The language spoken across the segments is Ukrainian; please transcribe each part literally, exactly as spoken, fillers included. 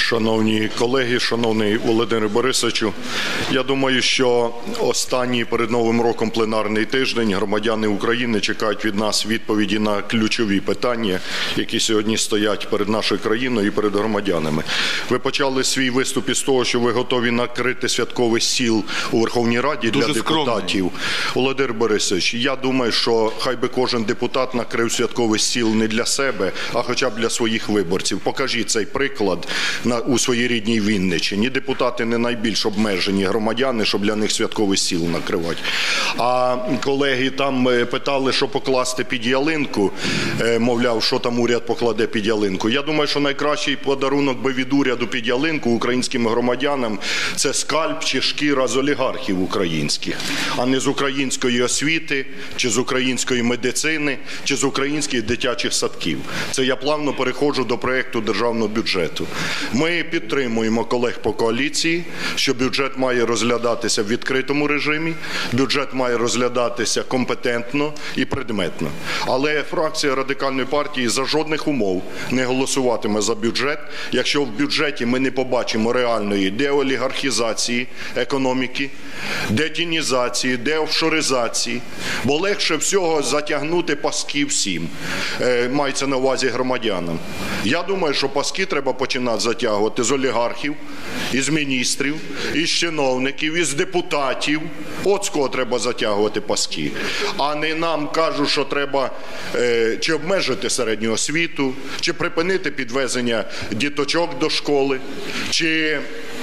Шановні колеги, шановний Володимир Борисовичу, я думаю, що останній перед Новим роком пленарний тиждень громадяни України чекають від нас відповіді на ключові питання, які сьогодні стоять перед нашою країною і перед громадянами. Ви почали свій виступ із того, що ви готові накрити святковий стіл у Верховній Раді для Дуже депутатів. Володимир Борисович, я думаю, що хай би кожен депутат накрив святковий стіл не для себе, а хоча б для своїх виборців. Покажіть цей приклад на, у своїй рідній Вінниччині. Депутати не найбільш обмежені громадяни, щоб для них святковий стіл накривати. А колеги там питали, що покласти під ялинку, мовляв, що там уряд покладе під ялинку. Я думаю, що найкращий подарунок би від уряду під ялинку українським громадянам – це скальп чи шкіра з олігархів українських, а не з української освіти, чи з української медицини, чи з українських дитячих садків. Це я плавно переходжу до проєкту державного бюджету. Ми підтримуємо колег по коаліції, що бюджет має розглядатися в відкритому режимі, бюджет має розглядатися компетентно і предметно. Але фракція Радикальної партії за жодних умов не голосуватиме за бюджет, якщо в бюджеті ми не побачимо реальної деолігархізації економіки, детінізації, деофшоризації, бо легше всього затягнути паски всім, е, мається на увазі громадянам. Я думаю, що паски треба починати затягувати з олігархів, із міністрів, із чиновників, із депутатів. От з кого треба затягувати паски. А не нам кажуть, що треба е, чи обмежити середню освіту, чи припинити підвезення діточок до школи, чи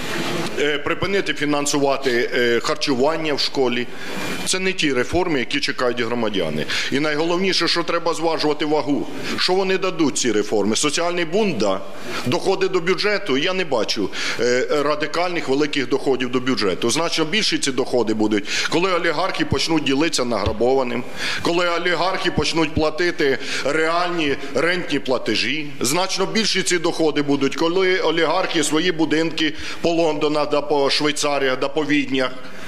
припинити фінансувати харчування в школі. Це не ті реформи, які чекають громадяни. І найголовніше, що треба зважувати вагу. Що вони дадуть, ці реформи? Соціальний бунт, да. Доходи до бюджету, я не бачу радикальних великих доходів до бюджету. Значно більші ці доходи будуть, коли олігархи почнуть ділитися награбованим, коли олігархи почнуть платити реальні рентні платежі. Значно більші ці доходи будуть, коли олігархи свої будинки по Лондонах, да по Швейцаріях, да по Віднях,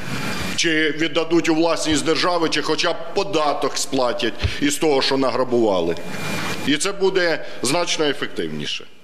чи віддадуть у власність держави, чи хоча б податок сплатять із того, що награбували. І це буде значно ефективніше.